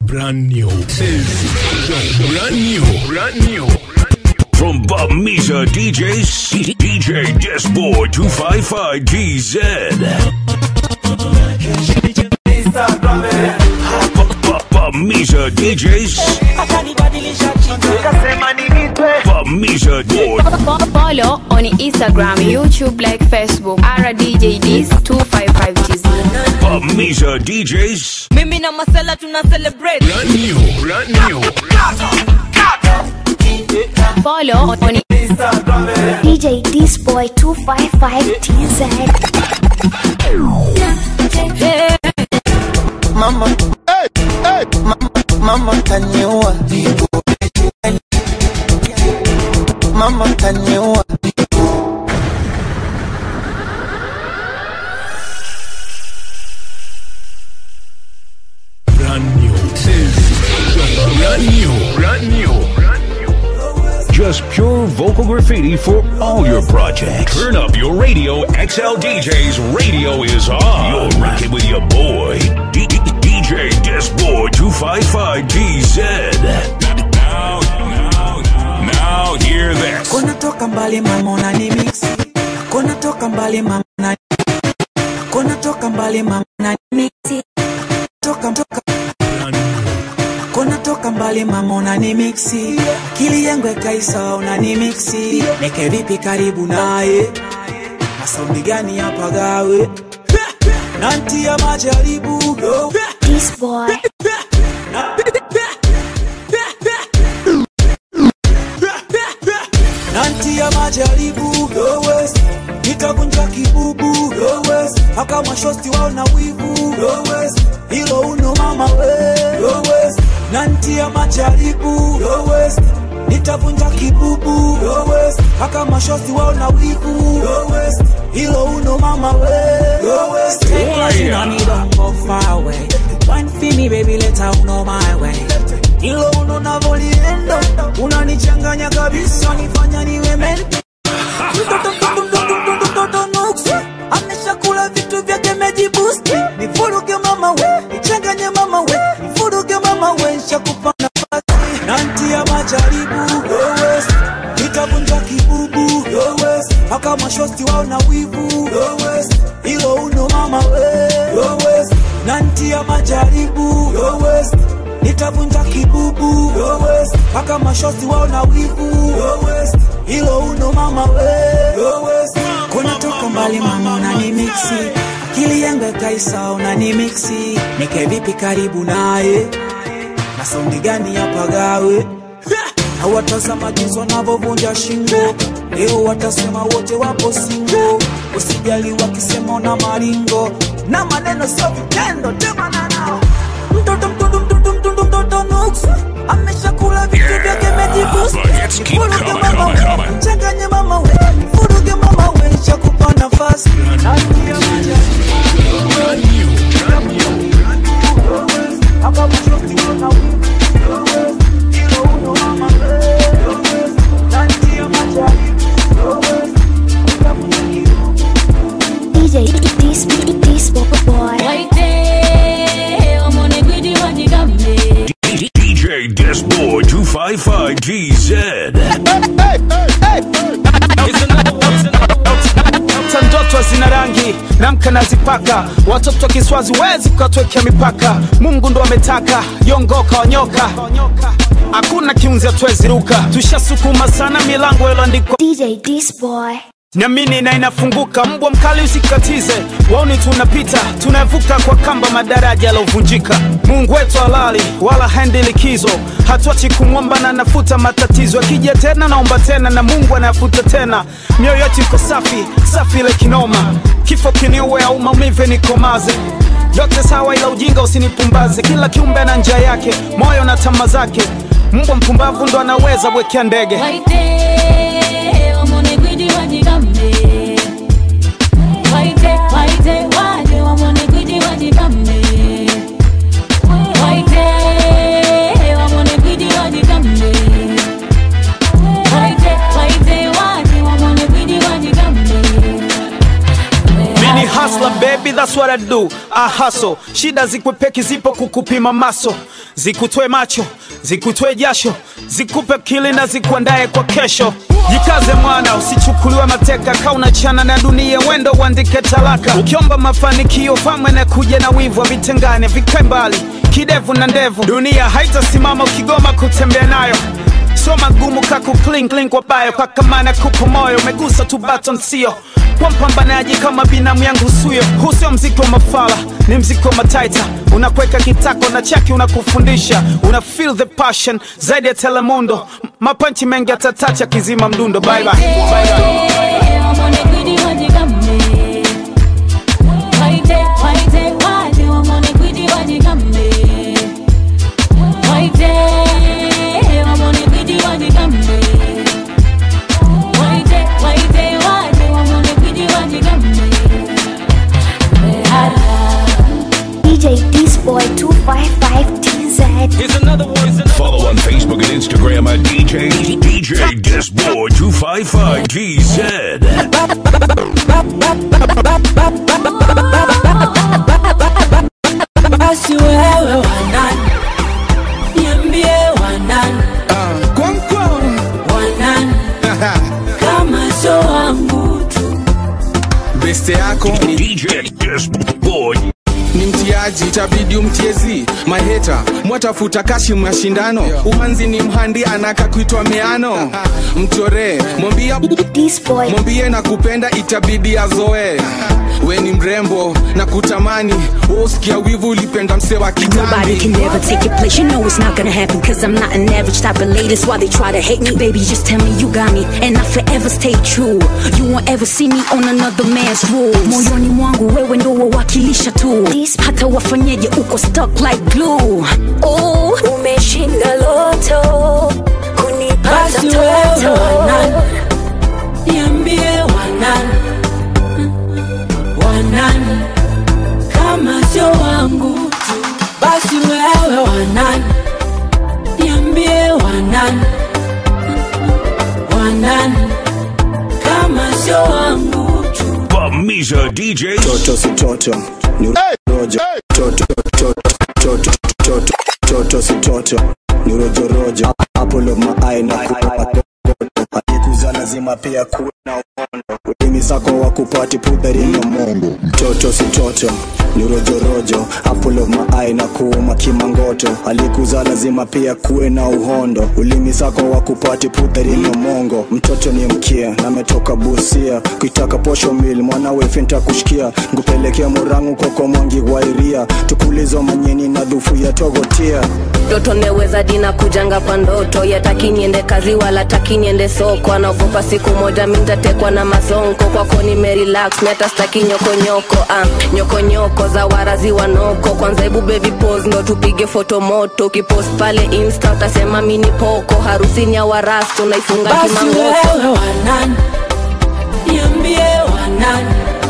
Brand new. Brand new. From Bamiza DJs, DJ Desboy 255 GZ. Bamiza DJs. Bamiza boy. Follow on Instagram, YouTube, like Facebook. RDJDs 255 GZ. Bamiza DJs. Mimi na Masela tuna celebrate. Brand new. Follow on Instagram. DJ Desboy 255 GZ. Mama, hey, mama kaniua. Mama kaniua. Brand new. Just pure vocal graffiti for all your projects. Turn up your radio. XL DJs radio is on. You're rocking with your boy DJ Desboy 255 GZ. Now hear this. Kona toka mbali mama unani mixi. Kona toka mbali mama unani. Kona toka mbali mama unani mixi. Toka Kona toka mbali mama unani mixi. Kili yangu ekaisa unani mixi. Neke vipi karibu nae. Na saundi gani hapa gawe. Nanti ya majaribu. Desboy. Nanti ya majaribu. Nitavunja kibubu. Haka mashosti wao na wivu. Hilo uno mama we. Nanti ya majaribu. Nitavunja kibubu. Haka mashosti wao na wivu. Hilo uno mama we. Stay on it, don't go far away. Wine for me baby, let her know my way. Hilo uno na voliendo. Unanichanganya kabisa, nifanya niwe menti. Ameshakula vitu vyake mejibusti. Nifuruge mama we, nichanganye mama we. Nifuruge mama we, nishakupa nafasi. Nanti ya majaribu. Nitavunja kibubu. Haka mashosti wao na wivu. Hilo uno mama we. Nanti ya majaribu. Nitavunja kibubu. Haka mashosti wao na wivu. Hilo uno mama we. Kuna toka mbali mama unani mixi. Akili yangu ekaisa unani mixi. Nike vipi karibu nae. Na saundi gani hapa gawe. Hawatazama jinsi wanavovunja shingo. Leo watasema wote wapo singo. Usijali wakisema una maringo. Na maneno sio vitendo, temana nao. Mtoto nuksi. Ameshakula vitu vyake mejibusti. Nifuruge mama we, changanye mama we. Nifuruge mama we, nishakupa nafasi. Hapa mashosti wana wivu. Hilo uno mama we. Nanti ya majaribu. DJ Desboy. DJ Desboy 255 GZ. Ndoto zina rangi, namka nazipaka. Watoto kiswazi wezi kukatwekea mipaka. Mungu ndo ametaka, yongoka wanyoka. Hakuna kiunzi hatuwezi ruka. Tushasukuma sana milango iloandikwa DJ Desboy. Niamini na inafunguka, mbwa mkali usikatize. Waoni tunapita, tunavuka kwa kamba madaraja yalovunjika. Mungu wetu halali, wala haendi likizo. Hatuachi kumwomba na nafuta matatizo. Akija tena naomba tena na Mungu anafuta tena. Mioyo yetu iko safi, safi ile kinoma. Kifo kiniue au maumivu nikomaze. Yote sawa ila ujinga usinipumbaze. Kila kiumbe na njia yake, moyo na tamaa zake. Mbwa mpumbavu ndo anaweza bwekea ndege. that's what I do. I hustle. Shida zikwepeki zipo kukupima maso, zikutwe macho, zikutwe jasho, zikupe kili na zikuandae kwa kesho. Jikaze mwana, usichukuliwe mateka, kauna chana na dunia, wendo uandike talaka. Ukiomba mafanikio famwe na kuja na wivu, vitengane vikae mbali, kidevu na ndevu. Dunia haitasimama ukigoma kutembea nayo. So magumu kaku clink clink kwa bayo, paka mana kupo moyo, umegusa tu button sio. Kwa mpambanaji kama binamu yangu suyo. Huu sio mziki wa mafala, ni mziki wa mataita. Unakweka kitako na chaki unakufundisha. Una feel the passion, zaidi ya Telemundo. Mapanchi mengi atatacha kizima mdundo. Bye bye, bye bye. DJ Disboy 255TZ. Follow on Facebook and Instagram at DJ Disboy 255TZ. Basi wewe wanani, niambie wanani, wanani, kama sio wangu tu. Beste yako ni DJ Disboy. ni mtiaji, itabidi umtiezi. Maheta mwatafuta kashi mashindano, umanzi ni mhandi anaka kuitwa meano. Mchore mwambie na kupenda, itabidi azoe. We ni mrembo na kutamani, usikia wivu ulipenda mse wa kitambi. Nobody can never take your place, you know it's not gonna happen, cause I'm not an average type of lady. That's why they try to hate me, baby, just tell me you got me, and I forever stay true. You won't ever see me on another man's rules. Moyoni mwangu wewe ndo wawakilisha tu, hata wafanyeje uko stuck like glue. Oh, umeshinda loto, kunipata toto. Wanani, niambie wanani, wanani, kama sio wangu tu. Basi wewe wanani, niambie wanani, wanani, kama sio wangu tu. Bamiza DJ. Toto si toto, ni rojo. Toto, toto, toto, toto, toto si toto, ni rojo rojo. Apollo my eye na kuza lazima pia kuwe na uhondo. Ulimi zako wa kupati pudhari na mongo. Toto si toto, ni rojo rojo. Apollo my eye na kuuma kimangoto. Alikuza lazima pia kuwe na uhondo. Ulimi zako wa kupati pudhari na mongo. Mtoto ni mkia na metoka Busia, kuitaka posho mil mwanawe finta kushikia. Ngupelekea Murangu koko mwangi wairia, tukulizo manyeni na dhufu ya togotia. Toto neweza dina kujanga kwa ndoto, yataki niende kazi wala taki niende soko. Anaogopa siku moja mintatekwa na masonko, kwako nimerelax meta staki nyoko nyoko. Nyoko nyoko za warazi wanoko, kwanza hebu baby pose ndo tupige foto moto. Ukipost pale insta utasema mini poko, harusi nya warasto naifunga kimangoto. Basi wewe wanani, niambie wanani,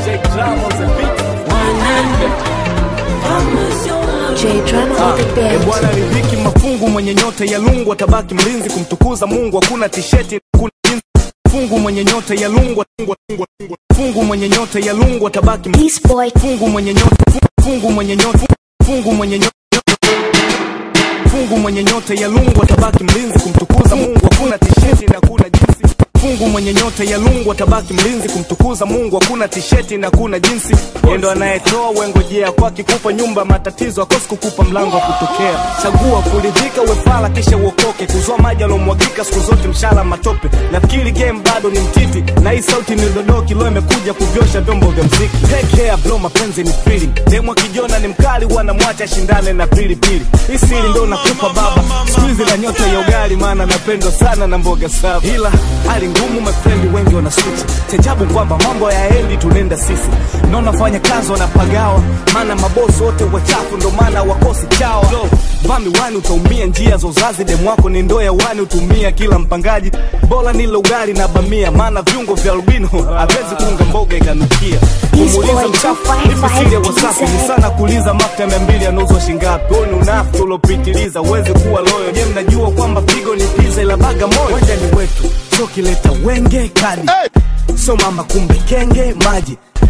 wanani, kama sio wangu. Bwana riziki mafungu, mwenye nyota ya lungu atabaki mlinzi kumtukuza Mungu. Hakuna tisheti kuna jinsi. Fungu mwenye nyota ya lungu, fungu mwenye nyota ya lungu atabaki mlinzi. Fungu mwenye nyota, fungu mwenye nyota, fungu mwenye nyota, fungu mwenye nyota ya lungu atabaki mlinzi kumtukuza Mungu. Hakuna tisheti na kuna jinsi. Fungu mwenye nyota ya lungu atabaki mlinzi kumtukuza Mungu. Hakuna tisheti na kuna jinsi. Yendo anayetoa wengojea kwa kikupa nyumba matatizo, akosi kukupa mlango wa kutokea. Chagua kuridhika wefala kisha uokoke, kuzoa maji alomwagika siku zote mshala matope. Nafikiri game bado ni mtiti, na hii sauti ni dodoki leo imekuja kuvyosha vyombo vya muziki. Take care bro, mapenzi ni feeling. Demo kijona ni mkali wanamwacha shindane na pilipili. Hii siri ndo nakupa baba, squeeze la nyota ya ugali maana napendwa sana na mboga safi. Ila hali ngumu mafrendi wengi wana switch. Tejabu kwamba mambo yaendi tunenda sisi. Naona fanya kazi wanapagawa, maana mabosi wote wachafu ndo maana wakosi chao. Vami wani utaumia njia za uzazi, demu wako ni ndoya wani utumia kila mpangaji. Bola nilo ugali na bamia, maana viungo vya albino hawezi kuunga mboga ikanukia. Kumuuliza mchafu, nipi siri ya wasafi, ni sana kuuliza mafuta ya 200 yanauzwa shingapi. Oni unafu ulopitiliza, uwezi kuwa loyo. Je, mnajua kwamba pigo ni pizza ila baga moyo? Wanja ni wetu, so kileta wenge kadi. So mama kumbe kenge maji,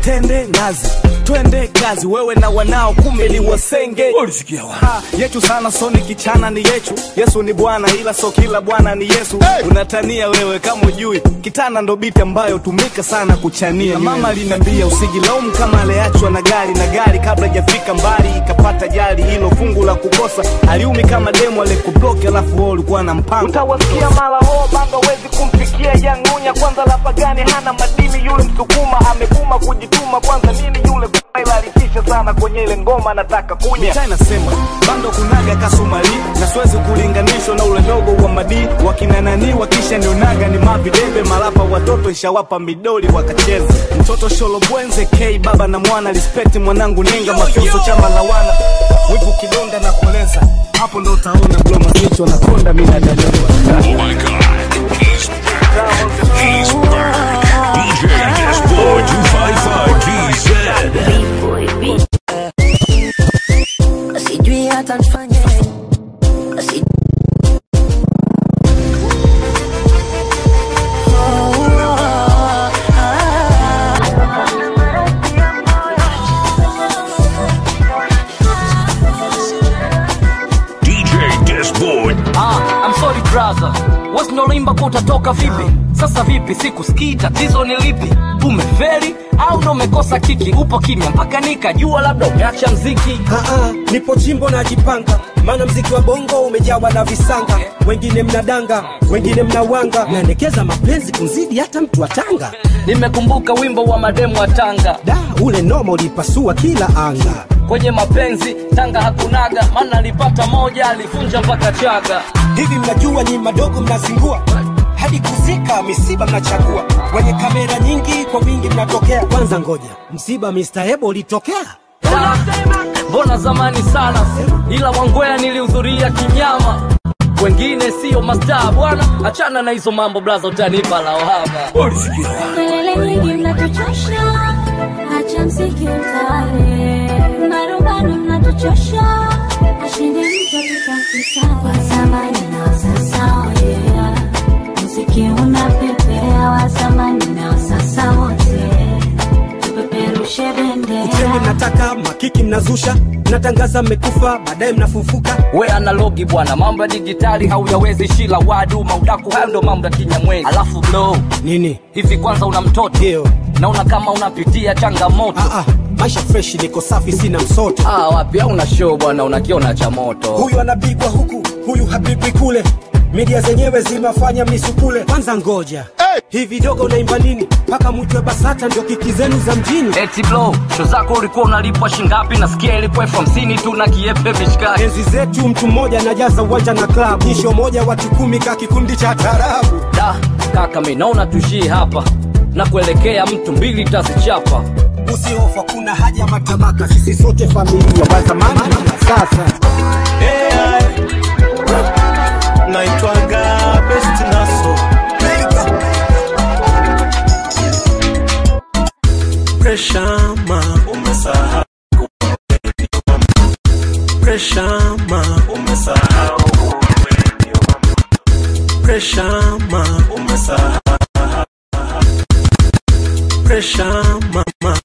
tende nazi, twende kazi, wewe na wanao kumbe ni wasenge. Ulisikia wapi? Yetu sana so ni kichana ni yetu. Yesu ni Bwana ila so kila Bwana ni Yesu. Unatania wewe kama ujui. Kitana ndo biti ambayo tumika sana kuchania. Na mama aliniambia usijilaumu kama aliachwa na gari kabla hajafika mbali ikapata jali. Hilo fungu la kukosa aliumi kama demo alikublock alafu wewe ulikuwa na mpango. Utawasikia mara ho bando wezi kumfikia yangunya. Kwanza la pagani hana madini yule msukuma amekuma kujituma. Kwanza nini yule ila alitisha sana kwenye ile ngoma nataka kunya. Mita inasema bando kunaga kasumali na siwezi kulinganishwa na ule dogo wa madi. Wakina nani wakisha nionaga ni mavidebe malapa watoto ishawapa midoli wakacheza. Mtoto sholo bwenze K baba na mwana respect mwanangu nenga mafioso chama lawana. Wipu kidonda na kueleza hapo ndo utaona bloma kichwa na konda mina dadelewa. Oh my God, he's back. He's back. DJ Disboy 255 TZ. Sijui hata nifanye DJ Disboy. I'm sorry brother, what's no limba kutatoka vipi? Sasa vipi sikusikii tatizo ni lipi? Umeferi au ndo umekosa kiki? Upo kimya mpaka nikajua labda umeacha mziki. Nipo chimbo na jipanga, maana mziki wa bongo umejawa na visanga. Wengine mnadanga, wengine mnawanga, naendekeza mapenzi kunzidi hata mtu wa Tanga. Nimekumbuka wimbo wa mademu wa Tanga, da ule noma ulipasua kila anga. Kwenye mapenzi Tanga hakunaga, maana alipata moja alifunja mpaka Chaga. Hivi mnajua nyi madogo mnazingua, hadi kuzika misiba mnachagua. Wenye kamera nyingi kwa wingi mnatokea. Kwanza ngoja, msiba Mr. Ebo ulitokea? Mbona zamani sana, ila Wangwea nilihudhuria kinyama. Wengine sio mastaa bwana, achana na hizo mambo blaza utanipa lawama. Ulisikia wapi? kelele nyingi mnatuchosha, acha mziki utale. Marumbano mnatuchosha, ashinde mtu tukakisa. Wa zamani na sasa yeah, mziki unapepea. Wa zamani na sasa wote tupeperushe bendera. Uchenge mnataka, makiki mnazusha, mnatangaza mmekufa, baadaye mnafufuka. We analogi bwana, mambo ya digitali hauyawezi shila wadu maudaku. Hayo ndo mambo ya Kinyamwezi. Alafu blow nini? Hivi kwanza una mtoto? Ndio. Naona kama unapitia changamoto. Maisha fresh niko safi sina msoto. Wapi au una show bwana unakiona cha moto. Huyu anapigwa huku, huyu hapigwi kule. Media zenyewe zimafanya misukule. Kwanza ngoja, hivi dogo unaimba nini? Paka mutwe Basata ndio kiki zenu za mjini. Eti blow, show zako ulikuwa unalipwa shingapi? Nasikia ilikuwa 50 tu na kiepe mishikaki. Enzi zetu mtu mmoja anajaza uwanja na club. Nisho moja watu 10 ka kikundi cha tarabu. Da, kaka mimi naona tushie hapa, na kuelekea mtu 2 tazichapa. Usihofu kuna haja ya matabaka, sisi sote familia. Wa zamani na sasa. Naitwaga Best Naso. Pressure ma umesahau. Pressure ma umesahau. Pressure ma umesahau. Pressure mama.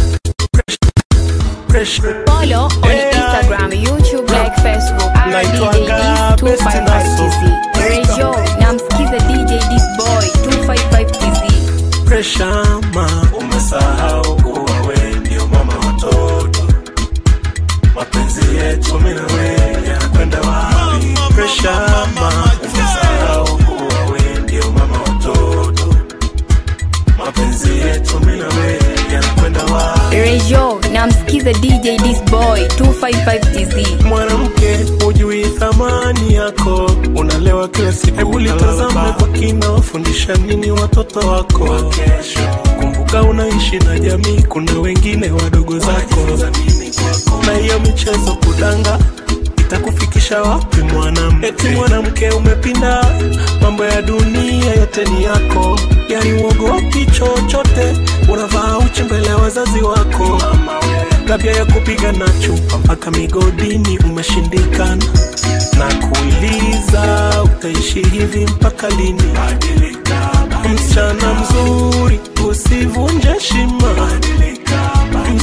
Follow on Instagram, YouTube, like Facebook, RDJDs255TZ. Radio, namsikiza DJ Disboy 255TZ. Pressure ma umesahau kuwa wewe ndio mama watoto. Mapenzi yetu mimi na wewe yanakwenda wapi? Pressure ma umesahau kuwa wewe ndio mama watoto. Mapenzi yetu mimi na wewe yanakwenda wapi? Radio, namsikiza DJ Disboy 255TZ. Mwanamke hujui thamani yako, unalewa kila siku. Hebu litazame kwa kina, wafundisha nini watoto wako kesho. Kumbuka unaishi na jamii, kuna wengine wadogo zako. Na hiyo michezo kudanga itakufikisha wapi mwanamke? Eti mwanamke umepinda, mambo ya dunia yote ni yako. Yani uogopi chochote, unavaa uchi mbele ya wazazi wako. Tabia ya kupiga na chupa mpaka migodini umeshindikana. Na kuuliza utaishi hivi mpaka lini? Msichana mzuri usivunje heshima.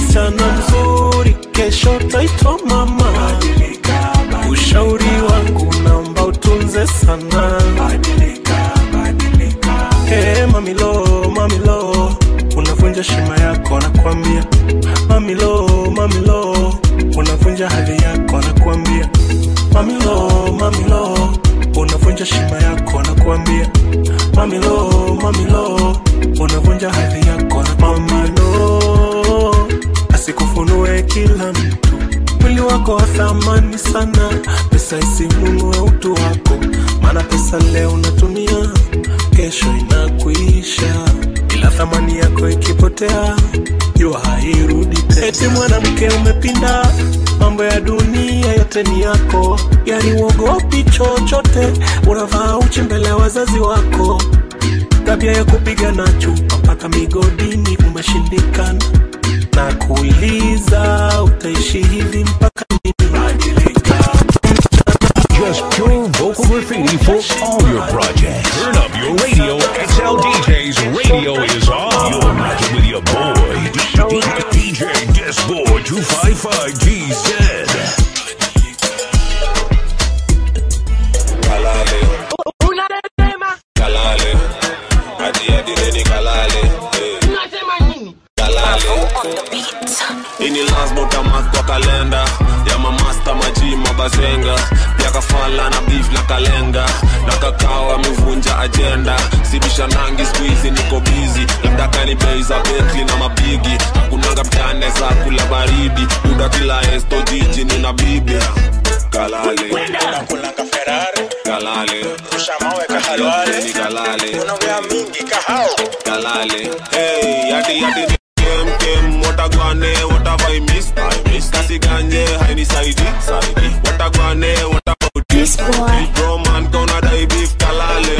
msichana mzuri, kesho taitwa mama. Ushauri wangu naomba utunze sana. Hey, mamilo, mamilo, unavunja shima yako nakwambia. Mamilo, mamilo, unavunja hali yako nakwambia. Mamilo, mamilo, unavunja shima yako nakwambia. Mamilo, mamilo, unavunja hali yako nakwambia. Mamilo, asikufunue kila mtu, mwili wako wa thamani sana. Pesa isinunue utu wako, maana pesa leo unatumia, kesho inakuisha. Ila thamani yako ikipotea, jua hairudi tena. Eti mwanamke umepinda, mambo ya dunia yote ni yako. Yani uogopi chochote, unavaa uchi mbele wazazi wako. Tabia ya kupiga na chupa mpaka migodini umeshindikana. Na kuuliza utaishi hivi mpaka nini? Just pure vocal graffiti for all your projects. Turn up your radio. XL DJ's radio is on. You're rocking with your boy, DJ Disboy 255 GZ. Kalale, kalale, adi neni kalale, kalale. Ini last bota math kwa kalenda, ya mamasta maji mabazenga, pia kafala na beef na kalenga, na kakao amevunja agenda, sibisha nangi squeeze niko busy, labda kani bei za Bentley na mabigi, hakunanga mtane za kula baridi, uda kila esto jiji nina bibi. Kalale, unakulanga Ferrari, kalale, ushamawe kahalwale, ni kalale, unaongea mingi kahao, kalale. Hey, yati kem, watagwane, what have I missed? Kasi ganje, haini saidi, watagwane, what about this boy? Bro man, kona dai beef, kalale,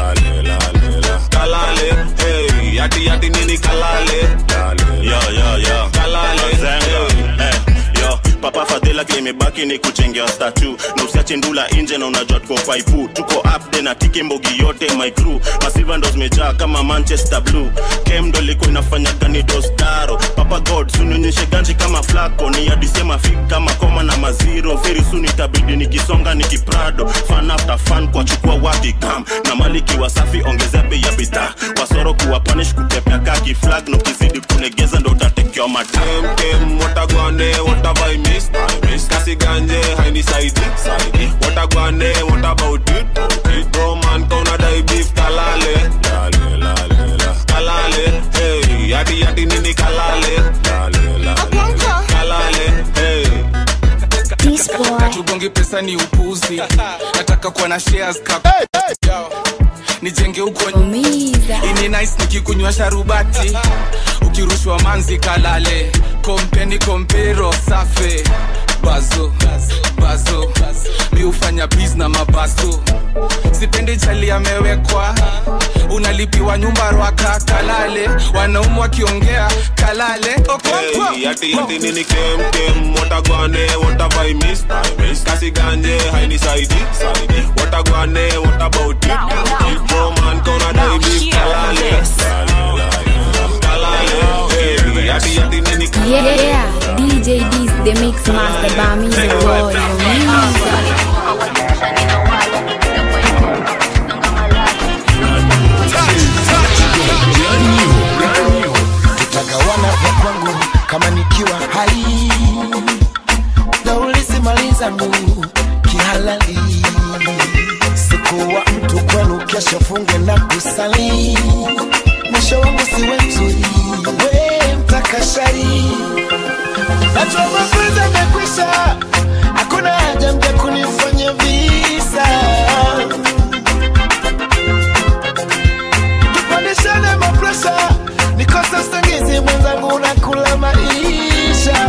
kalale, hey, yati nini kalale, yo, kalale, hey, yo, papa fadela kimebaki ni kuchengea statue, na usiache ndula nje na unajua tuko faipu, tuko up de na tiki mbogi yote my crew, masiva ndo zimejaa kama Manchester Blue, kem ndo liko inafanya gani dostaro, papa god sunionyeshe ganji kama flako, ni adisema fik kama koma na maziro, very soon itabidi nikisonga nikiprado, fan after fan kwa chukua wati kam, na maliki wasafi ongezea bei ya bita, wasoro kuwa punish kutepea kaki flag, no kizidi kunegeza ndo utatekewa matam. Kem, watagwane, what have I missed? Kasi ganje, haini saidi, watagwane, what about it? Bro man, kona dai beef, kalale, kalale, hey, yati nini kalale, kalale, hey. This boy katugongi pesa ni upuzi, nataka kuwa na shares kap, nijenge uko nyumiza, ini nice nikikunywa sharubati, ukirushwa manzi kalale, kompero safe, bazo, mi ufanya biz na mabazo, sipendi chali amewekwa, unalipiwa nyumba rwaka, kalale, wanaumu wakiongea, kalale, hey, yati nini kem, watagwane, what have I missed? Kasi ganje, haini saidi, watagwane, what about it? Bro man, kona dai beef, kalale, hey, yati nini kalale. Yeah, DJ D's the mix master by me the boy. Tutagawana vya kwangu kama nikiwa hai, naulizi mali zangu kihalali, sikuwa mtu kwenu kesho funge na kusali, mwisho wangu siwe mzuri, we mtakashari. Najua mapenzi yamekwisha, hakuna haja mja kunifanya visa, tupandishane mapresha, nikosa usingizi mwenzangu nakula maisha.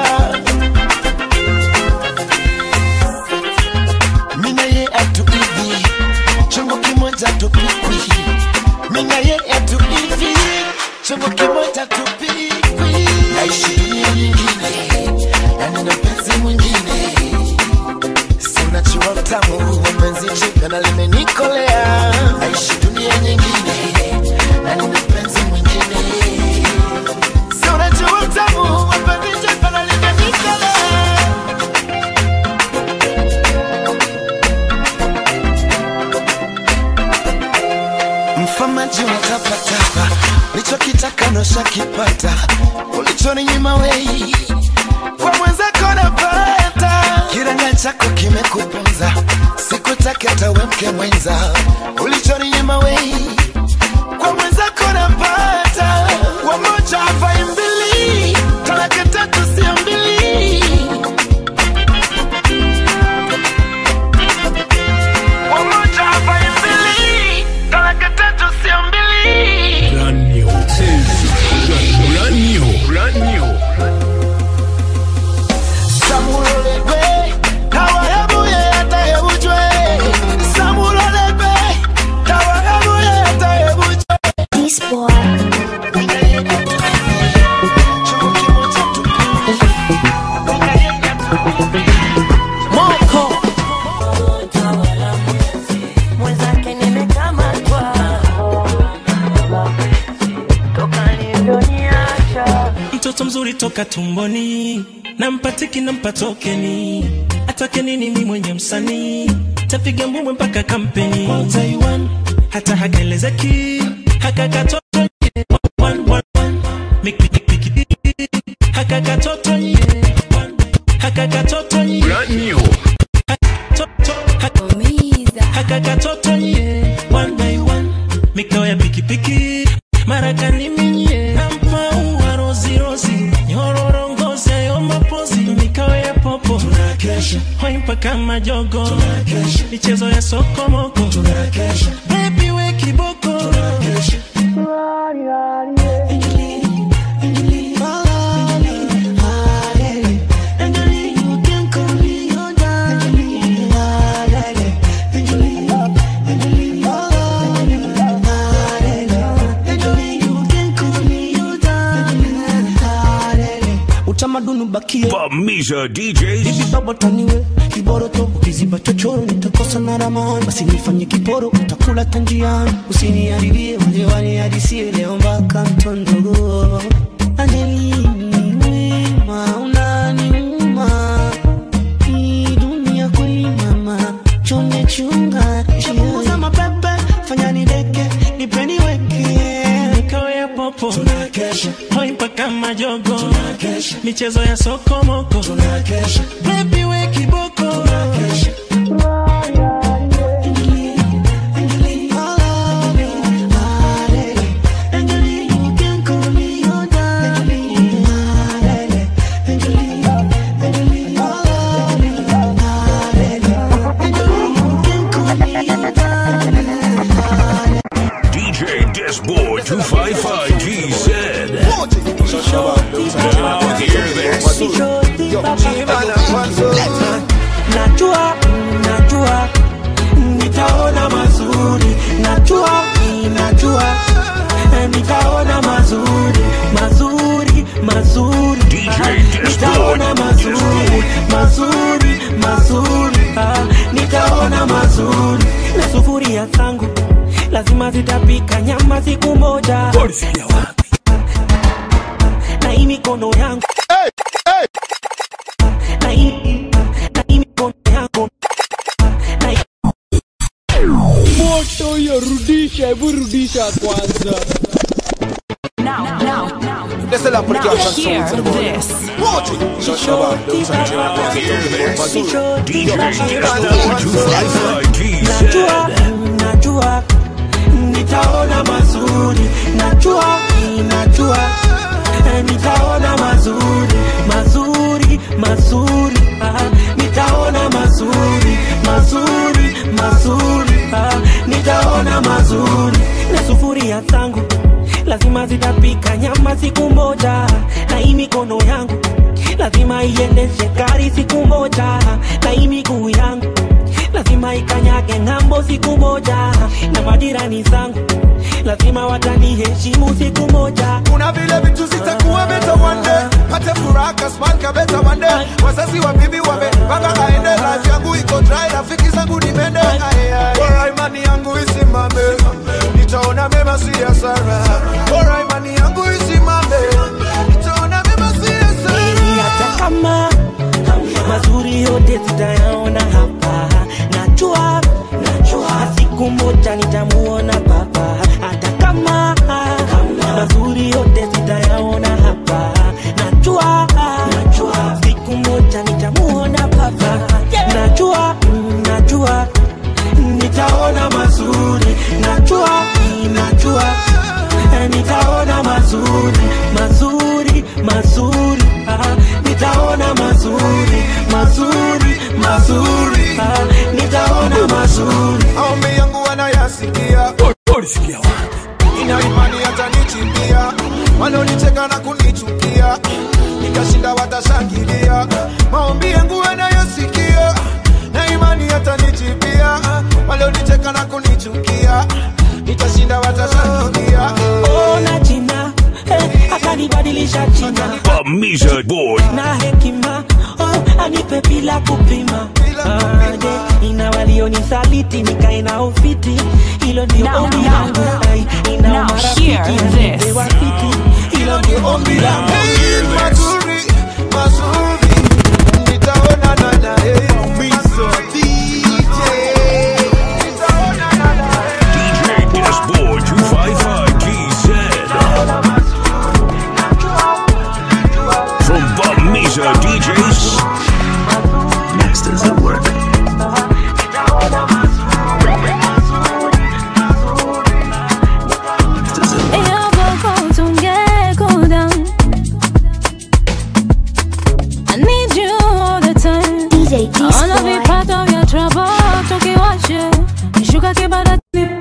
Mina ye atu hivi, chungu kimoja tupikwi, mina ye atu hivi, chungu kimoja tupikwi. Naishi dunia nyingine, na nina mpenzi mwingine, sina chua utamu, mpenzi chika na limenikolea. Naishi dunia nyingine, na nina mpenzi mwingine, sina chua utamu, mpenzi Mfamaji watapatapa, ulichokitaka nosha kipata, ulichoni nyima wei, kwa mwenzako napata. Kiranga chako kimekuponza, sikutaki hata we mke mwenza, ulichoni nyima wei, kwa mwenzako napata. Wamoja hafai mbili, talaka tatu sio mbili. Wamoja hafai mbili, talaka tatu sio mbili. Brand new. Brand new. Brand new. Samulolegwe, tawahebuye atahebujwe. Samulolegwe, tawahebuye atahebujwe. This boy. Moko Mwenzake nimekamatwa, toka nilivyoniacha. Mtoto mzuri toka tumboni, nampatiki nampa tokeni, atake nini mi mwenye msanii, tapiga mbwembwe mpaka kampeni. All Taiwan, hata hakelezeki, hakakatoto hakakatoto hakakatoto Brand new. hakakatoto one by one, mikao ya pikipiki marakani minye, nampa uwa rozi rozi, nyororongozi ayo mapozi, mikao ya popo tunakesha, hoi mpaka majogo tunakesha, michezo ya sokomoko tunakesha, baby we kiboko tunakesha. Utamaduni bakia Bamiza DJs. Hivi baba taniwe kiboro to, ukiziba chochoro nitakosa na ramani. Basi nifanye kiporo, utakula tanjiani. Usiniharibie wale wanihadisie leo mpaka mtondogo. Angelini wema unaniuma, hii dunia kweli mama, chonde chunga. Chapunguza mapepe, fanya nideke, nipeni weke, Mikao ya popo tunakesha, hoi mpaka majogo tunakesha, michezo ya sokomoko tunakesha, baby we kiboko tunakesha. DJ Disboy 255 GZ. Now hear this. Najua nitaona mazuri, najua nitaona mazuri, nitaona mazuri, nitaona mazuri. Na sufuria zangu lazima zitapika nyama siku moja, na hii mikono yangu na hii mikono yangu Moto ya rudisha, hebu rudisha kwanza. Now, This is a production hear sound to the this. DJ Disboy 255 GZ. Najua nitaona mazuri, najua nitaona mazuri, nitaona mazuri, nitaona mazuri. Na sufuria zangu lazima zitapika nyama siku moja, na hii mikono yangu lazima iendeshe gari siku moja, na hii miguu yangu lazima ikanyage ng'ambo siku moja, na majirani zangu lazima wataniheshimu siku moja. Kuna vile vitu zitakuwa beta one day, pate furaha kasman ka beta one day. Wazazi wa bibi wamepanga aende, life yangu iko dry, rafiki zangu ni mende. Bora imani yangu isimame, nitaona mema si hasara. Bora imani yangu isimame, nitaona mema si hasara. Hata kama mazuri yote tutayaona hapa. Najua siku moja nitamuona baba, hata kama mazuri yote tutayaona hapa. Najua siku moja nitamuona baba. Najua nitaona mazuri. Najua nitaona mazuri. Nitaona mazuri. Nitaona mazuri. Maombi yangu wanayasikia. Ulisikia wapi? Ina imani atanichimbia. Wanaonicheka na kunichukia, nikashinda watashangilia. Maombi yangu wanayasikia. Na imani atanichimbia. Wanaonicheka na kunichukia, nitashinda watashangilia. Ona jina, akanibadilisha jina. Bamiza boy. Na hekima, anipe bila kupima. Ina walionisaliti nikae na ufiti. Hilo ndio ombi langu. Ina marafiki nipe wafiti. Hilo ndio ombi langu. Mazuri, nitaona nana. Miso DJ, nitaona nana. DJ Disboy 255 GZ. From Bamiza DJs. Masters at work. I wanna be part of your trouble. Toki washe, shuka kibada.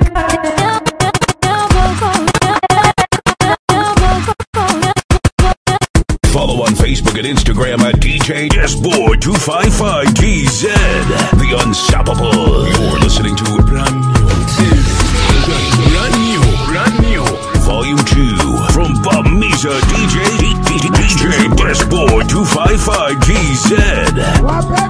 Follow on Facebook and Instagram at DJ Disboy 255 GZ. The Unstoppable. You're listening to brand new. Volume 2 from Bamiza DJ Disboy 255 GZ.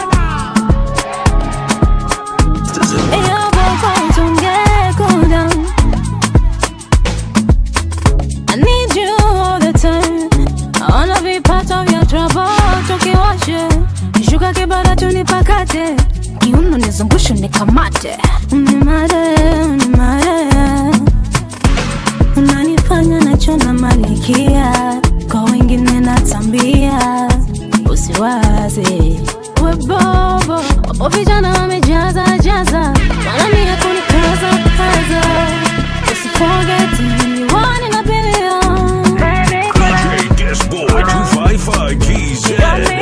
I need you all the time. I wanna be part of your trouble. Toki washe, shuka kibada tunipakate. Kiuno nizungushu nikamate. Unimare. Unanifanya nachona malikia. Kwa wengine natambia. Usiwaze we bobo, wapo vijana wamejaza. Wanania kunikaza. Usiforget you want in a billion. DJ Disboy 255 GZ.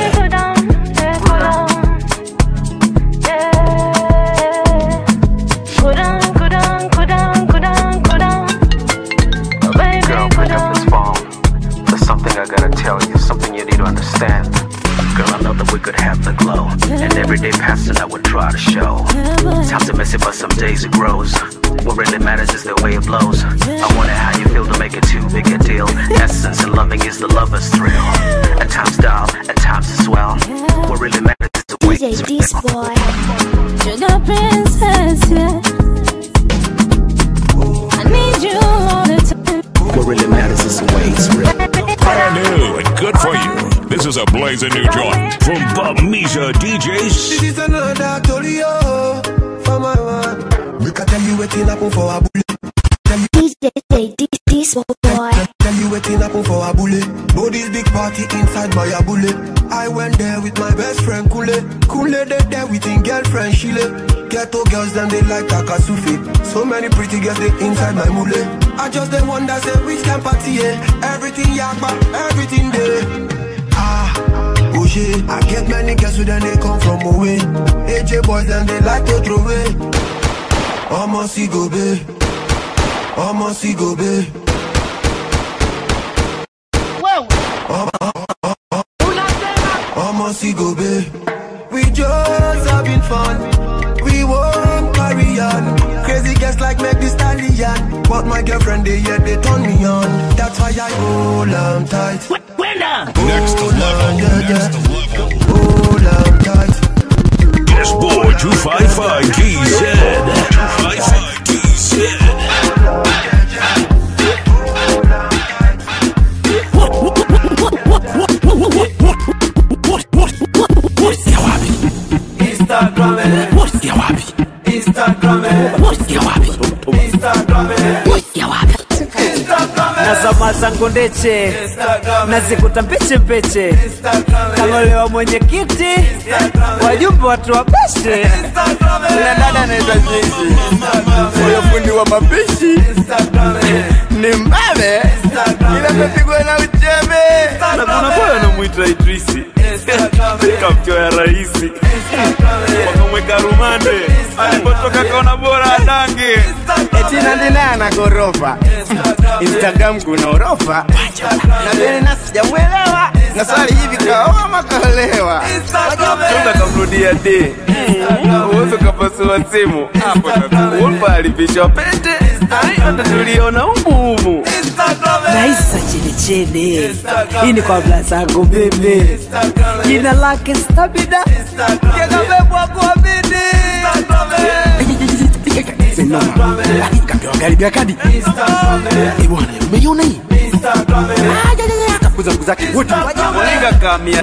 Girl, pick up this phone. There's something I gotta tell you, something you need to understand. Girl, I know that we could have the glow, and every day passing I would try to show. Time to mess it, but some days it grows. What really matters is the way it blows. I wonder how you feel to make it too big a deal. Essence and loving is the lover's thrill. At times dull, at times as well. What really matters is the way DJ Disboy. Sugar princess, yeah. I need you all the time. What really matters is the way it's real. Brand new and good for you. This is a blazing new joint from Bamiza DJs. This is another Tolio for my man. We can tell you waiting happen for a bullet. DJ Disboy. Tell you waiting happen for a bullet. Know this big party inside my bullet. I went there with my best friend Kule. Kule they there with his girlfriend Shile. Ghetto girls and they like Takasufi. So many pretty girls they inside my mule. I just the one that say which can party, yeah. Everything yakba, everything there. Oh shit, I get many girls who then they come from away. AJ boys and they like to throw away. Almost see go be. Almost see go be. Almost see go be. We just having fun. We won't carry on. Crazy girls like make this stallion. But my girlfriend they yet they turn me on. That's why I hold on tight. Next level. Hold on tight. Disboy 255 GZ. 255 GZ. Nazama zangu ndeche nazikuta mpeche kangolewa mwenye kiti wajumbe watu wa beste kuna dada naitwa Jisi huyo fundi wa mapishi ni mbabe ila mepigwa na uchebe na kuna boyo anamuita Idrisi kapcho ya raisi wakamweka rumande alipotoka kaona bora adange etina ndina na gorofa Instagram kuna orofa na mimi nasijamuelewa na swali hivi kaoa makaolewa tunga kamrudia de uwezo kapasua simu hapo tatuomba alipishwa pete hata tuliona umumu naisa chini hii ni kwa bla zangu bebe jina lake Stabida kekabebwa kwa bidi Karibia kadi bwana umeiona hii kapuza kuzaki wote walinga kamia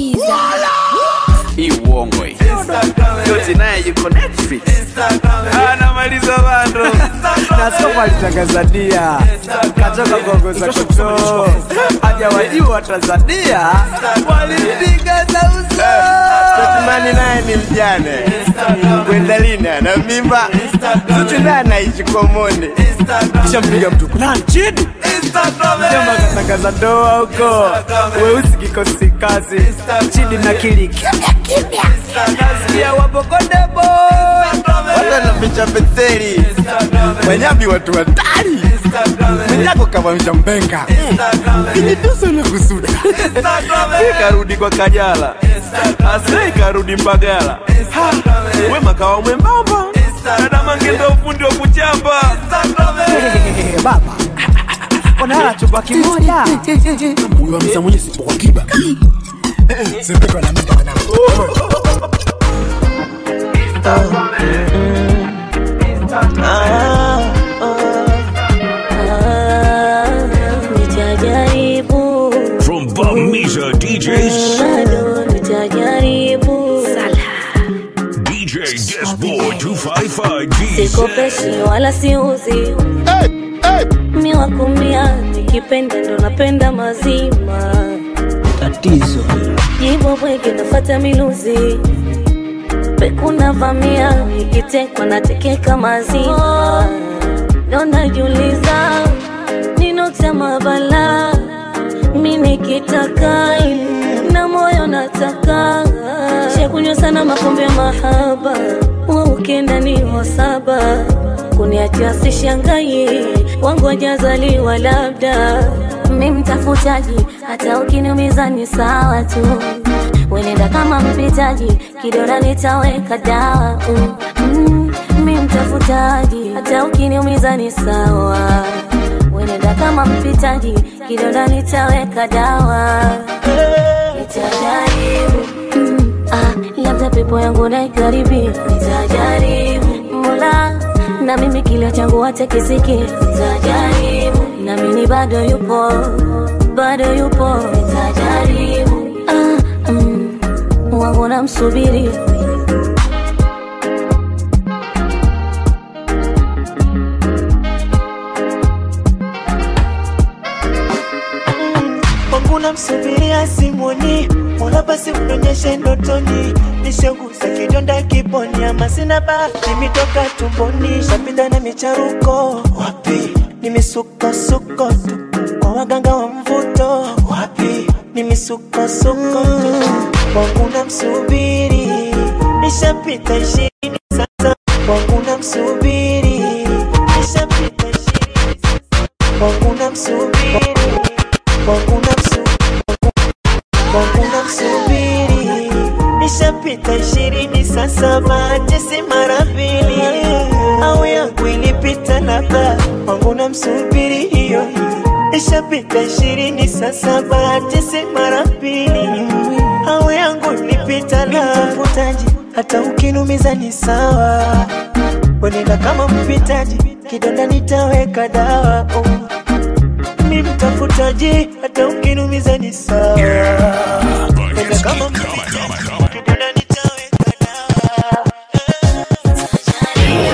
hii uongo hii yote naye yuko Netflix anamaliza bando na soko alitangazadia katoka gongo za koto haja wajua Tanzania walipiga za uso Tutumani naye ni mjane Gwendalina na mimba Tutunda anaishi Komoni kisha mpiga mtu kulani chini Jamba katangaza doa huko weusi kikosi kazi chini na kili kimya nasikia wabokodebo wata na picha peteri wanyabi watu watari minyako kama mshambenga kinituso na kusuda ikarudi kwa Kajala Asai karudi Mbagala wema kawa mwembamba dada mange ndo ufundi wa kuchamba baba Ona chumba kimoja huyu wa msa mwenye sipo kwa kiba sepeka na mimi na nitajaribu from Bamiza DJs nitajaribu DJ Desboy 255 sikopeshi wala siuzi mi wakumia nikipenda ndo napenda mazima tatizo jibo bwege nafata miluzi pekuna vamia nikitekwa natekeka mazima ndo najuliza ninokta mabala mi nikitaka na moyo nataka shekunywa sana makombe ya mahaba wa ukenda ni wasaba kuniachia sishangai wangu wajazaliwa labda mi mtafutaji hata ukiniumiza ni sawa tu wenenda kama mpitaji kidora nitaweka dawa mi mtafutaji hata ukiniumiza ni sawa wenenda kama mpitaji kidora nitaweka dawa nitajaribu labda pepo yangu naikaribia nitajaribu Mola na mimi kila changu hata kisiki nitajaribu na mimi bado yupo nitajaribu wangu na msubiri wangu na msubiri asimoni Mola basi unionyeshe ndotoni nishagusa kidonda kiponi ama sina bahati nimetoka tumboni shapita na micharuko wapi nimisuko kwa waganga wa mvuto wapi nimisuko wangu na msubiri nishapita 20 sasa wangu na msubiri nishapita 20 wangu na msubiri wangu na msubiri nishapita 20 sasa bahati si mara mbili au yangu ilipita labda wangu na msubiri hiyo nishapita 20 sasa bahati si mara mbili au yangu ilipita labda hata ukinumiza ni sawa wenenda kama mpitaji kidonda nitaweka dawa mi mtafutaji hata ukinumiza ni sawa wenenda kama mpitaji kidonda nitaweka dawa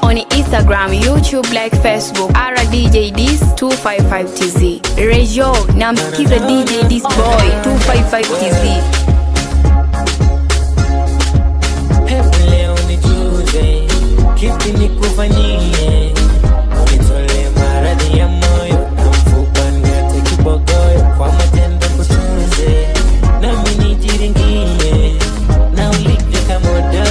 on Instagram, YouTube, like Facebook. RDJDs255TZ. Rejo, na msikiza DJ This Boy 255TZ. Leo ni Tuesday, kipi nikufanyie? Unitolee maradhi ya moyo na mfupa niate kibogoyo, kwa matendo kutunze nami nijiringie na ulivyo kama modo.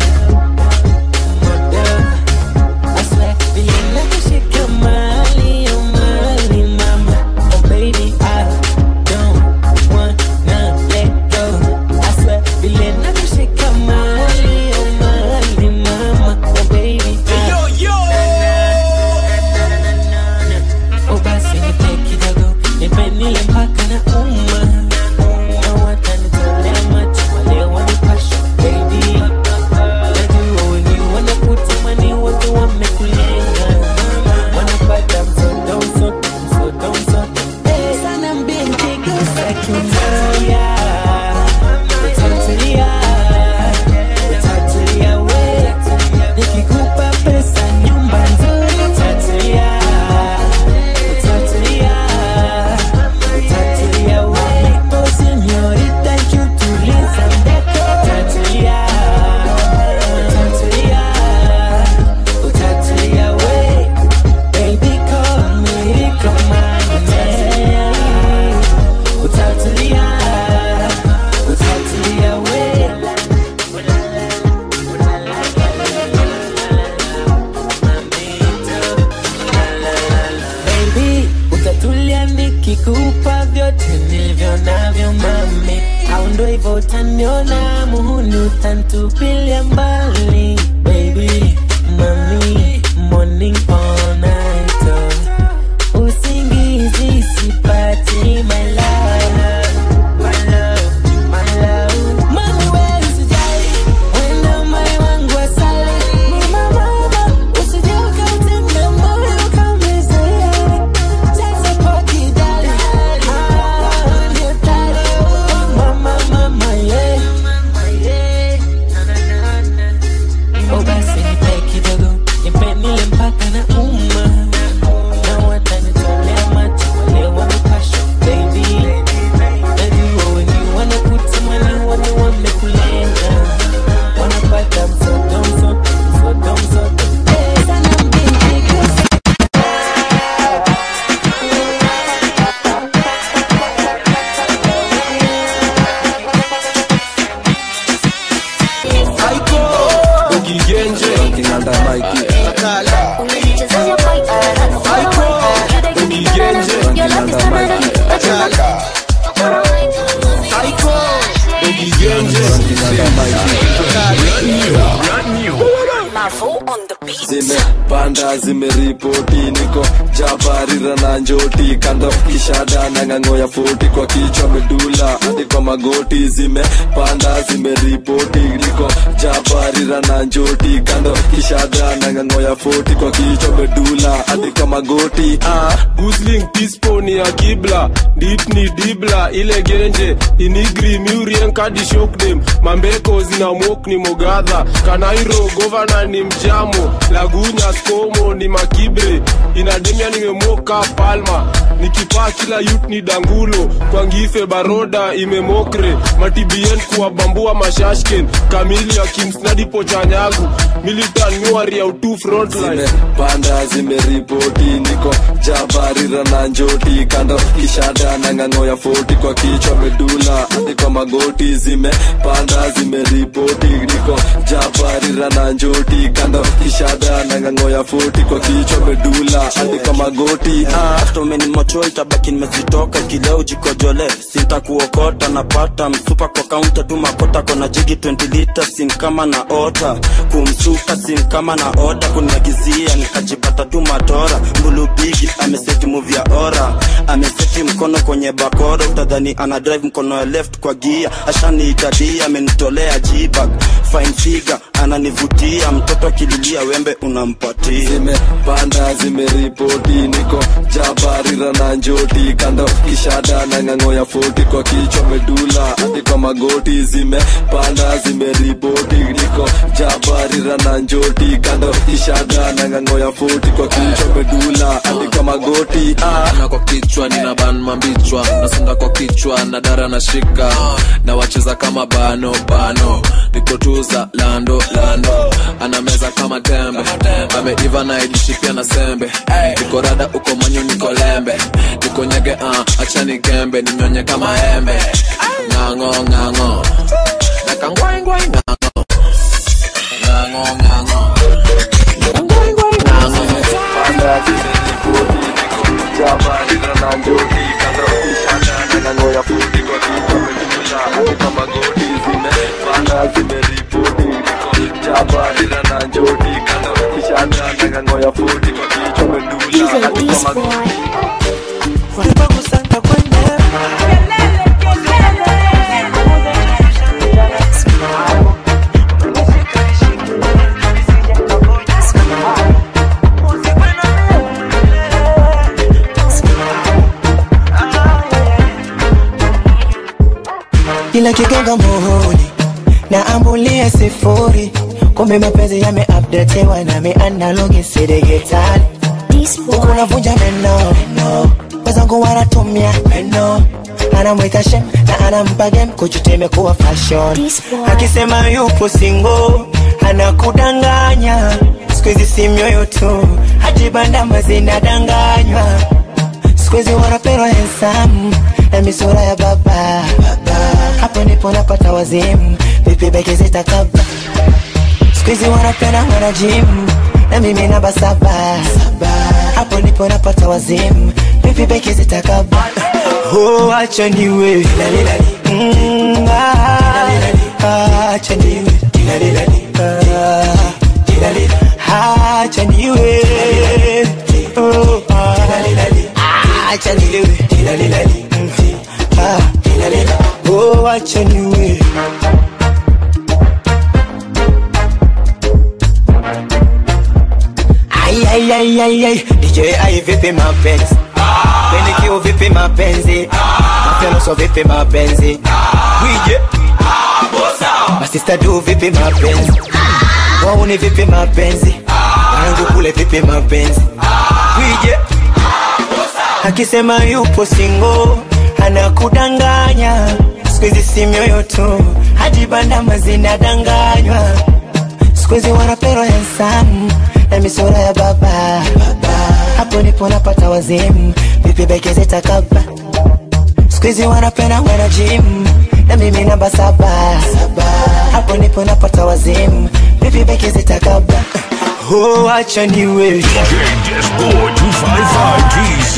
I swear vile nakushika mali oh mali mama, oh baby I don't wanna let go. I swear vile nakushika mali oh mali mama, oh baby oh basi nipe kidogo, nipe nile mpaka na uma na watanitolea macho wale wanipasha baby. Najua wengi wanakutamani watu wamekulenga, wanapata msoto sana mbinti gusa kinaya utatulia we, nikikupa pesa nyumba nzuri utatulia we, oh señorita chutuliza mbeko utatulia we, baby call me commande utatulia we. Baby, utatulia nikikupa vyote nilivyo navyo mami, au ndo hivyo utaniona muhuni utanitupilia mbali baby, mami, morning all night usingizi sipati my love. Mami wewe usijali, wenda moyo wangu asali, ni mama usijali utende moyo kamizali, cheza poti dali, ndio dali, mama yeah. Oh basi nipe kidogo, nipe nile mpaka na uma na watanitolea macho wale wanipasha baby. Najua wengi wanakutamani watu wamekulenga, wanapata msoto sana mbinti gusa. Zimepanda zimeripoti, niko jabarira na njoti, kando kishada na ng'ango ya 40 kwa kichwa medula hadi kwa magoti. Zimepanda zimeripoti, niko jabarira na njoti, kando kishada na ng'ango ya 40 kwa kichwa medula hadi kwa magoti. Gusling tisponi ya kibla, ditni dibla ile genje, inigri murien kadi shokdem, mambeko zina mok ni mogadha, kanairo governor ni mjamo, lagunya skomo ni makibre, inademia nimemoka palma, nikipaa kila youth ni dangulo, kwa ngife baroda imemokre, matibien kuwa bambua mashashken, kamili ya kimsnadi pochanyagu, militan nyuari ya utu frontline. Zimepanda zimeripoti, niko jabarira na njoti, kando kishada na ng'ango ya 40 kwa kichwa medula hadi kwa magoti. Zimepanda zimeripoti, niko jabarira na njoti, kando kishada na ng'ango ya 40 kwa kichwa medula hadi kwa magoti. Tomeni mocho itabaki nimezitoka, kileo jikojole sitakuokota, napata msupa kwa kaunta tu makota, kona jigi 20 lita sin kama na ota, kumsuka sin kama na oda, kuniagizia nikajipata tu matora. Mbulu bigi ameseti movie ya ora, ameseti mkono kwenye bakora, utadhani ana drive mkono ya left kwa gia, ashani itadia amenitolea jibag fine figure ananivutia, mtoto akililia wembe unampatia. Zimepanda zimeripoti, niko Jabarira na Njoti, kando kishada na ng'ang'o ya 40, kwa kichwa medula hadi kwa magoti. Zimepanda zimeripoti, niko Jabarira na Njoti, kando kishada na ng'ang'o ya 40, kwa kichwa medula hadi kwa magoti. Na kwa kichwa nina ban mambichwa, nasonga kwa kichwa na dara na shika, na wacheza kama bano niko tuza lando anameza kama tembe, ameiva na idishi pia na sembe, niko rada uko manyo niko lembe, niko nyege achani gembe, ninyonye kama embe, ng'ang'o nakangwai ng'ang'o Panda zimeripoti, niko Jabarira na Njoti, kando kishada na ng'ang'o ya 40, kwa kichwa medula hadi kwa magoti. Zimepanda zimeripoti, niko Jabarira na Njoti, kando kishada na ng'ang'o ya 40, kwa kichwa medula hadi kwa magoti. Kila kigonga muhuri na ambulia sifuri, kumbe mapenzi yameupdatewa na mianalogi sidigitali. Unavunja meno, wezangu wanatumia meno, anamwita shem na anampa game, kuchuteme kuwa fashion. Akisema yupo single, anakudanganya, sikuizi si mioyo tu, hadi bandama zinadanganywa. Sikuizi wanapendwa handsome na misura ya baba, hapo ndipo napata wazimu, vipi beki zitakaba. Sikuizi wanapenda wana gym na mimi namba 7, hapo ndipo napata wazimu, vipi beki zitakaba. Oh, acha niwe acha niwe acha niwe acha niwe oh, acha niwe. Ay, DJ ay vipi mapenzi, Benikio vipi mapenzi, Mafenoso vipi mapenzi, Wije Masista du vipi mapenzi, Wauni vipi mapenzi, Wanangu kule vipi mapenzi, Wije akisema yupo single, anakudanganya, sikuizi si mioyo tu, hadi bandama zinadanganywa. Sikuizi wanapendwa handsome na misura ya baba, hapo ndipo napata wazimu, vipi beki zitakaba. Sikuizi wanapenda wana gym na mimi namba 7, hapo ndipo napata wazimu, vipi beki zitakaba. Oh, acha niwe DJ Disboy 255 TZ.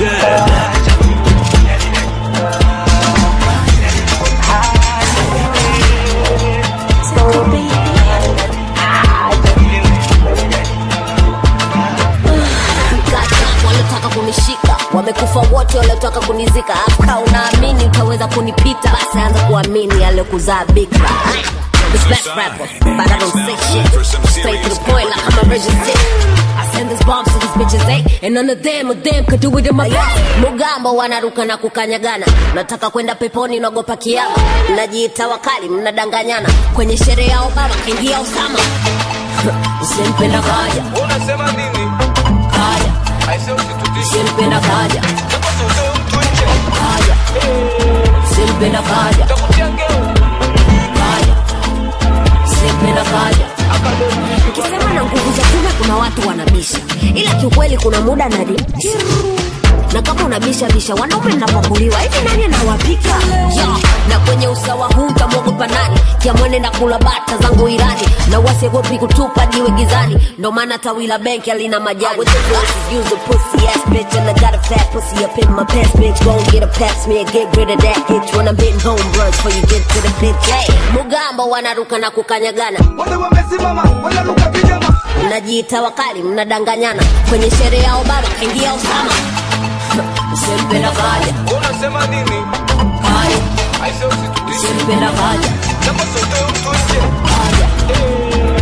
Kunishika wamekufa wote waliotaka kunizika, afka unaamini utaweza kunipita, basi anza kuamini aliyokuzaa bikra. This best rapper, but I don't say shit, straight to the point like I'm a virgin sick. I send this bombs to these bitches, and none of them could do it in my life. Mugambo wanaruka na kukanyagana, nataka kwenda peponi naogopa kiama, najiita wakali mnadanganyana, kwenye sherehe ya Obama kaingia Osama. Usimpenda kaja, unasema nini? Kaja Simpena kaja, kaja, simpena kaja, kaja, simpena kaja. Nikisema na nguvu za kiume kuna watu wanabisha, ila kiukweli kuna muda nadibisha. Na kama unabisha wanaume mnapakuliwa, hivi nani anawapika? Na kwenye usawa huu utamwogopa nani? Kiamwene na kula bata zangu Irani, na wasiogopi kutupa jiwe gizani, ndo maana tawila benki alina majani. With the glasses, use a pussy ass bitch, and I got a fat pussy up in my pants, bitch. Gon' get a pass me and get rid of that itch when I'm hitting home runs before you get to the pitch. Hey, Mugambo wanaruka na kukanyagana, wale wamesimama wanaruka kijama, najiita wakali mnadanganyana, kwenye sherehe ya Obama kaingia Osama. Usimpenda kaja, unasema nini? Kaja, usimpenda kaja, kama sote utuche kaja,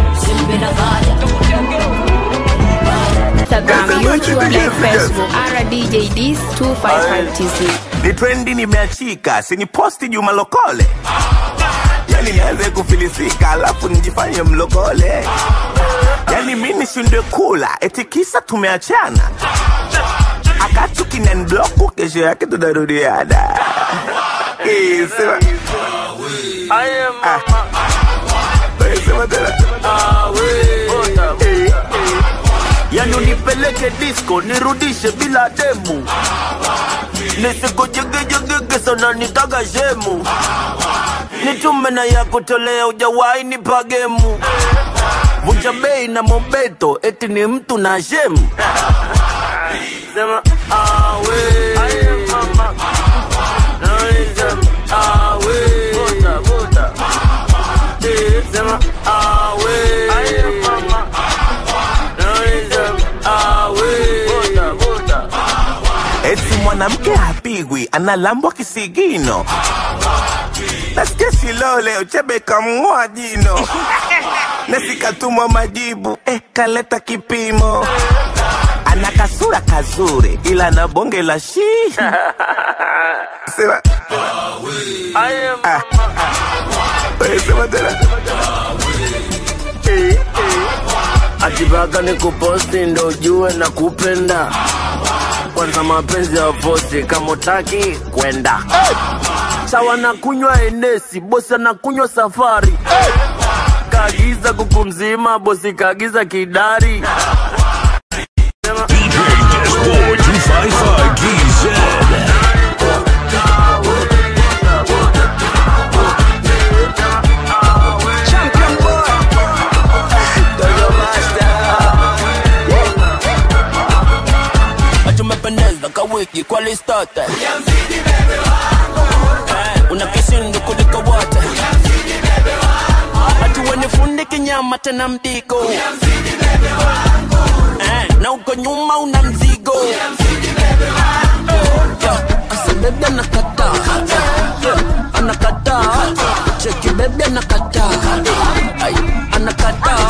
Instagram, YouTube, like Facebook, RDJDs255TZ. Ni trendi nimeachika, sini posti Juma Lokole. Yani nianze kufilisika, alafu nijifanye mlokole. Yani mimi shindwe kula, eti kisa tumeachana. Akatu kinanibloku, kesho yake tunarudiana. Sema sema tena. Yani unipeleke disco, nirudishe bila demu. Nisiko jege sana nitaga jemu. Nitume na ya kutolea ujawai nipagemu. Vunja bei na mobeto, eti ni mtu na jemu. Sema awe mama. Sema awe bota. Sema awe mama. Eti mwanamke hapigwi, analambwa kisigino. Nasikia Silole uchebe kamua jino. Nasikatumwa majibu, kaleta kipimo. Ana kasura kazuri, ila na bonge la shi. Sema sema tena. Atibaka ni kuposti ndo ujue na kupenda. Kwanza mapenzi ya vosi kama utaki kwenda. Sawa na kunywa Enesi, bosi na kunywa Safari. Kagiza kuku mzima, bosi kagiza kidari. DJ Disboy 255 TZ. Wiki kwa listote una kishindu kuliko wote. Atu wenifundi kinyama tena mdigo. Na uko nyuma una mzigo. Asa bebe anakata, anakata. Cheki bebe anakata, anakata.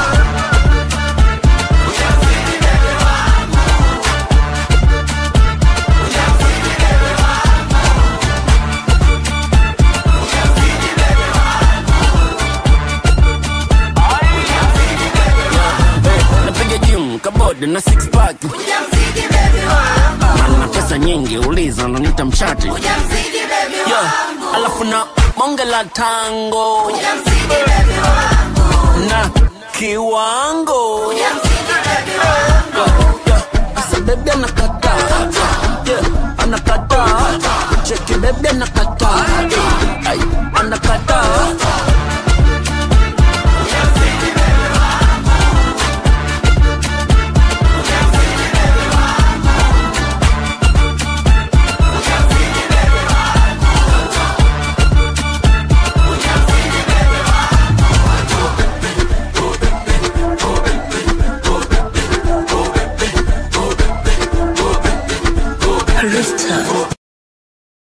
Kabodi na six pack. Mana pesa nyingi uliza ndo nita mchati. Alafu na monge la tango na kiwango. Asa bebe anakata, anakata. Cheki bebe anakata, anakata. Rooftop.